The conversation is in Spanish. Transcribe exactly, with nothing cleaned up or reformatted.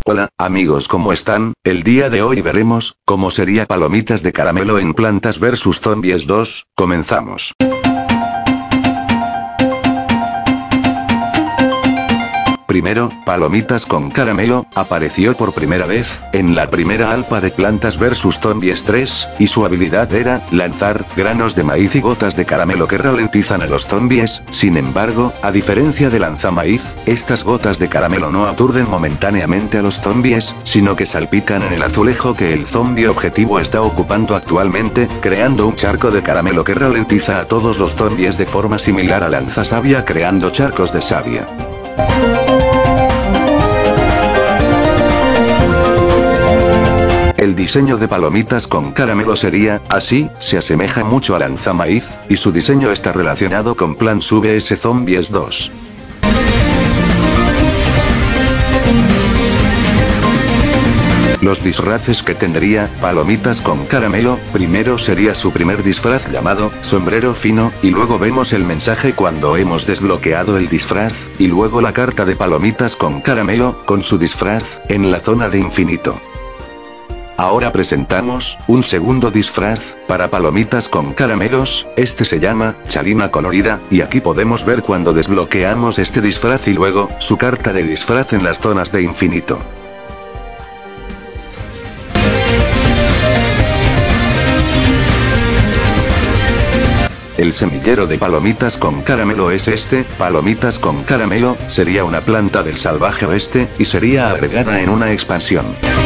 Hola, amigos, ¿cómo están? El día de hoy veremos cómo sería Palomitas de Caramelo en Plantas versus Zombies dos, comenzamos. Primero, Palomitas con Caramelo apareció por primera vez en la primera alfa de Plantas versus Zombies tres, y su habilidad era lanzar granos de maíz y gotas de caramelo que ralentizan a los zombies. Sin embargo, a diferencia de Lanzamaíz, estas gotas de caramelo no aturden momentáneamente a los zombies, sino que salpican en el azulejo que el zombie objetivo está ocupando actualmente, creando un charco de caramelo que ralentiza a todos los zombies de forma similar a Lanzasavia, creando charcos de savia. El diseño de Palomitas con Caramelo sería así, se asemeja mucho a Lanzamaíz, y su diseño está relacionado con Plants vs Zombies dos. Los disfraces que tendría Palomitas con Caramelo: primero sería su primer disfraz llamado sombrero fino, y luego vemos el mensaje cuando hemos desbloqueado el disfraz, y luego la carta de Palomitas con Caramelo con su disfraz en la zona de infinito. Ahora presentamos un segundo disfraz para Palomitas con Caramelos. Este se llama Chalina Colorida, y aquí podemos ver cuando desbloqueamos este disfraz y luego su carta de disfraz en las zonas de infinito. El semillero de Palomitas con Caramelo es este. Palomitas con Caramelo sería una planta del salvaje oeste, y sería agregada en una expansión.